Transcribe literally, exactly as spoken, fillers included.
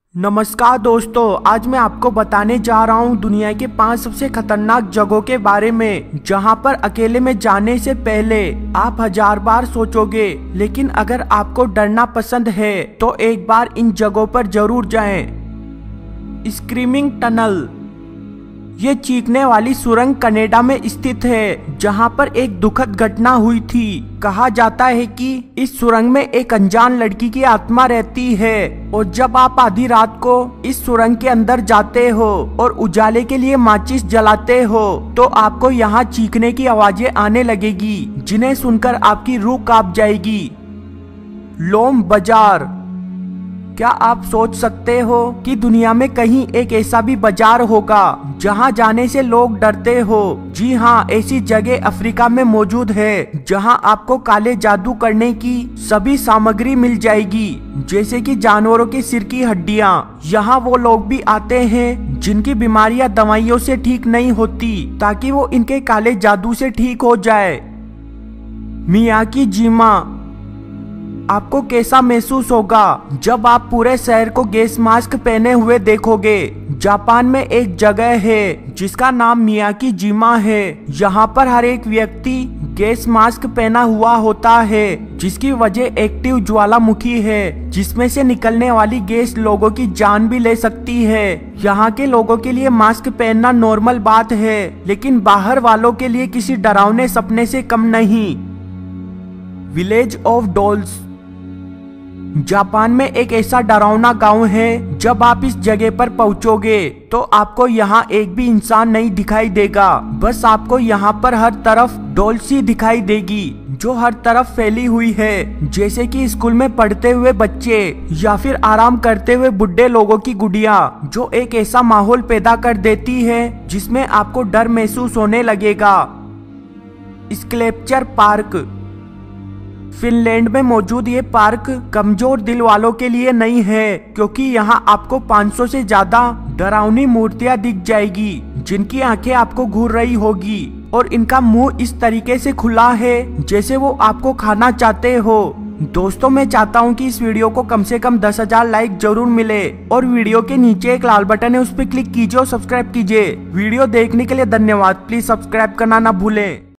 नमस्कार दोस्तों, आज मैं आपको बताने जा रहा हूँ दुनिया के पांच सबसे खतरनाक जगहों के बारे में, जहाँ पर अकेले में जाने से पहले आप हजार बार सोचोगे। लेकिन अगर आपको डरना पसंद है तो एक बार इन जगहों पर जरूर जाएं। स्क्रीमिंग टनल, ये चीखने वाली सुरंग कनाडा में स्थित है, जहां पर एक दुखद घटना हुई थी। कहा जाता है कि इस सुरंग में एक अनजान लड़की की आत्मा रहती है, और जब आप आधी रात को इस सुरंग के अंदर जाते हो और उजाले के लिए माचिस जलाते हो तो आपको यहाँ चीखने की आवाजें आने लगेगी, जिन्हें सुनकर आपकी रूह कांप जाएगी। लोम बाजार, क्या आप सोच सकते हो कि दुनिया में कहीं एक ऐसा भी बाजार होगा जहां जाने से लोग डरते हो? जी हाँ, ऐसी जगह अफ्रीका में मौजूद है, जहां आपको काले जादू करने की सभी सामग्री मिल जाएगी, जैसे कि जानवरों के सिर की हड्डियां। यहाँ वो लोग भी आते हैं जिनकी बीमारियां दवाइयों से ठीक नहीं होती, ताकि वो इनके काले जादू से ठीक हो जाए। मियाकी जिमा, आपको कैसा महसूस होगा जब आप पूरे शहर को गैस मास्क पहने हुए देखोगे? जापान में एक जगह है जिसका नाम मियाकी जिमा है। यहाँ पर हर एक व्यक्ति गैस मास्क पहना हुआ होता है, जिसकी वजह एक्टिव ज्वालामुखी है, जिसमें से निकलने वाली गैस लोगों की जान भी ले सकती है। यहाँ के लोगों के लिए मास्क पहनना नॉर्मल बात है, लेकिन बाहर वालों के लिए किसी डरावने सपने से कम नहीं। विलेज ऑफ डॉल्स, जापान में एक ऐसा डरावना गांव है। जब आप इस जगह पर पहुंचोगे तो आपको यहाँ एक भी इंसान नहीं दिखाई देगा, बस आपको यहाँ पर हर तरफ डॉल्स ही दिखाई देगी, जो हर तरफ फैली हुई है, जैसे कि स्कूल में पढ़ते हुए बच्चे या फिर आराम करते हुए बुढ़े लोगों की गुड़िया, जो एक ऐसा माहौल पैदा कर देती है जिसमें आपको डर महसूस होने लगेगा। स्कल्पचर पार्क, फिनलैंड में मौजूद ये पार्क कमजोर दिल वालों के लिए नहीं है, क्योंकि यहाँ आपको पाँच सौ से ज्यादा डरावनी मूर्तियां दिख जाएगी, जिनकी आंखें आपको घूर रही होगी और इनका मुंह इस तरीके से खुला है जैसे वो आपको खाना चाहते हो। दोस्तों, मैं चाहता हूँ कि इस वीडियो को कम से कम दस हजार लाइक जरूर मिले, और वीडियो के नीचे एक लाल बटन है, उस पर क्लिक कीजिए और सब्सक्राइब कीजिए। वीडियो देखने के लिए धन्यवाद। प्लीज सब्सक्राइब करना ना भूलें।